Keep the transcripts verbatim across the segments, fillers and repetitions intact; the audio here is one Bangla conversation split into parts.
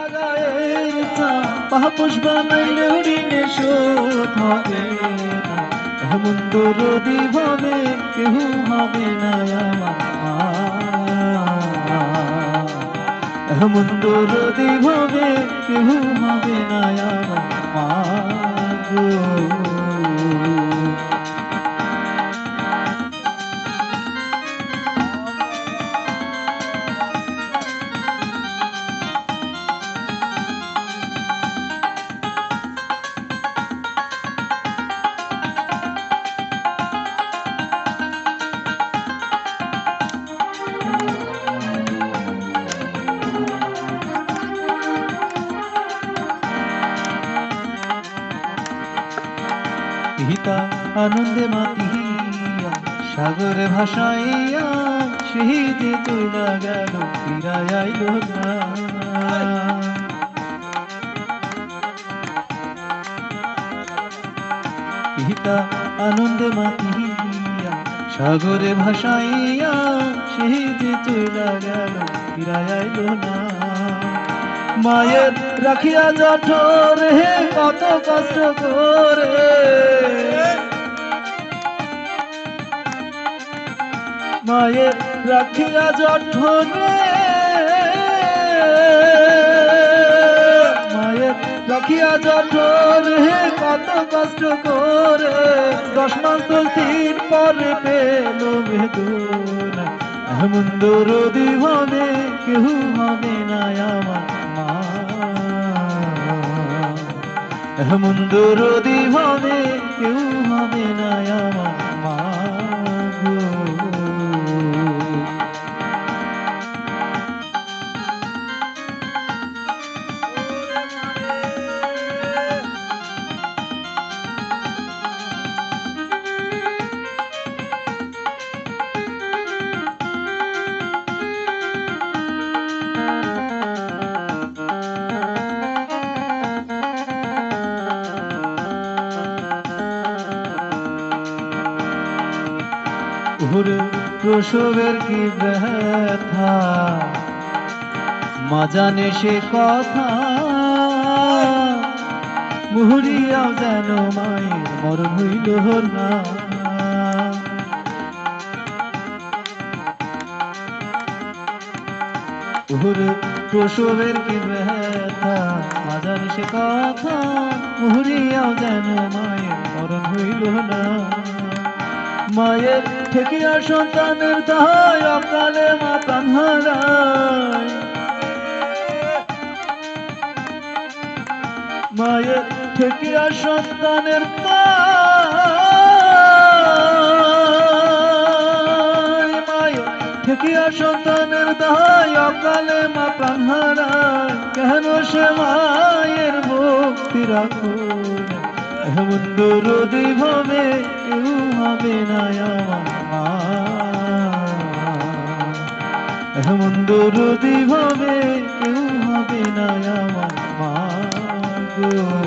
গায়ের চাপা পুষ্প নাইলে ঋণে শোধ হবে না। এমন দরদি ভাবে কেউ হবে না আমার, এমন দরদি ভাবে কেউ হবে না আমার গো। পিতা আনন্দে মাতিয়া সাগরে ভাসাইয়া সেই যে চইলা গেল ফিরাই আইল না। পিতা আনন্দে মাতিয়া সাগরে ভাসাইয়া সেই যে চইলা গেল ফিরাই আইল না। মায়ের রাখিয়া জঠর হে কত কষ্ট করে, মায়ের রাখিয়া জঠর মায়ের রাখিয়া জঠর হে কত কষ্ট করে, দশ মাস দশ দিন পরে পেল বেদনা। এমন দরদি ভাবে কেউ হবে না আমার মা, এমন দরদি ভাবে কেউ হবে না আমার মা গো। ওরে প্রসবের কি ব্যথা মা জানে সে কথা, মুহুরিয়াও যেন মায়ের মরণ হইল না। ওরে প্রসবের কি ব্যথা মা জানে সে কথা, মুহুরিয়াও যেন মায়ের মরণ হইল না। মায়ের ঠেকিয়া সন্তানের দায় অকালে মা প্রাণ হারায়, মায়ের ঠেকিয়া সন্তানের দায়, মায়ের ঠেকিয়া সন্তানের দায় অকালে মা প্রাণ হারায়। কেন সে মায়ের ভক্তি রাখো, এমন দরদি ভাবে কেউ হবে না আমার মা, এমন দরদি ভাবে কেউ হবে না আমার মা গো।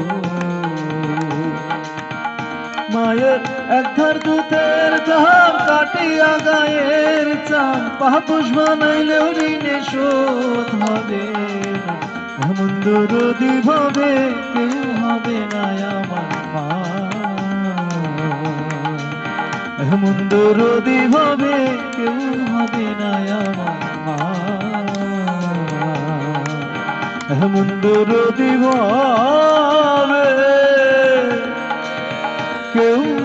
মায়ের একধার দুধের ধার কাটিয়া গায়ের চাম পাপুষ বানাইলেও ঋণে শোধ হবে না। এমন দরদি ভাবে কেউ হবে না আমার মা, এমন দরদি ভাবে কেউ হবে না আমার মা, এমন দরদি ভাবে কেউ